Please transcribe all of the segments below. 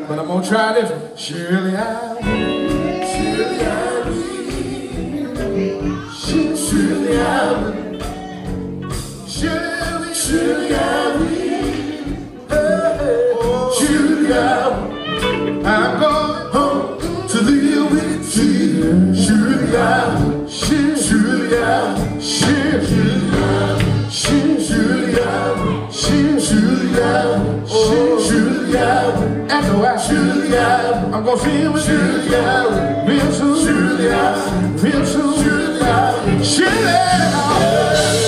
But I'm gonna try this one. Surely I will. Surely I will. Surely I will. Surely I will. Surely I will. I'm going home to live with you. Surely I will. Surely I will. Surely I will. Surely I will. Surely I will. Surely I will. After I surely I will. I'm gonna feel with surely I will. Real soon. Surely I will. Real soon. Surely I will. Surely I will.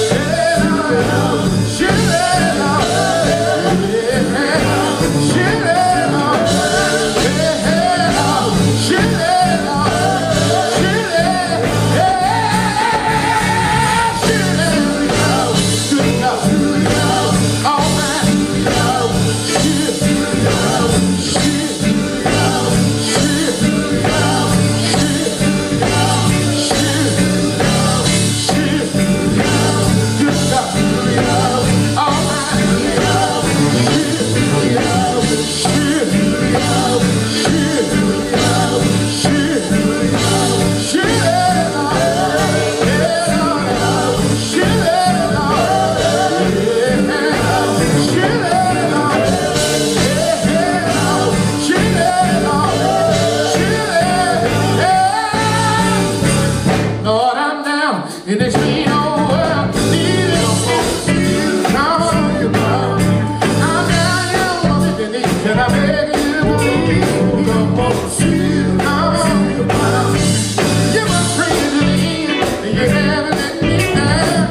In this mean old world, need it come on you, boy. I'm down here on the knees, and I beg you to please come on, come on you, boy. You must bring it to the end, and you haven't let me down.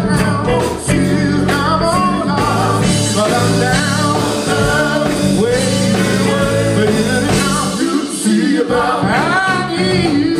Come on, Lord, but I'm down the way you were, but you didn't come to see about I need you.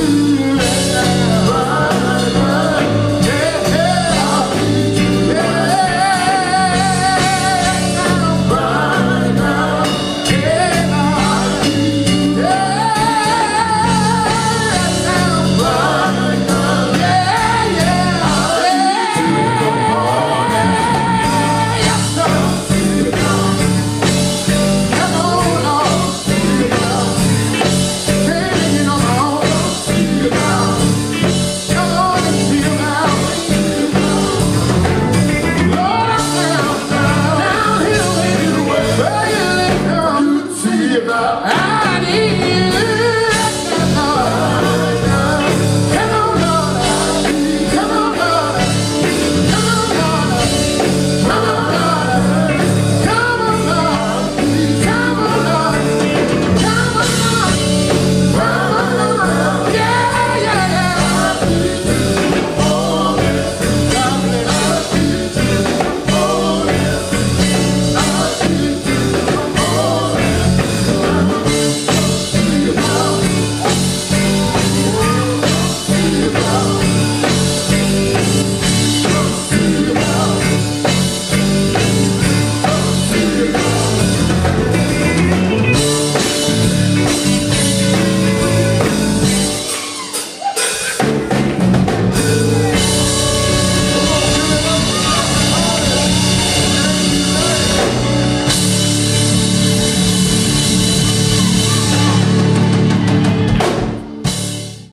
I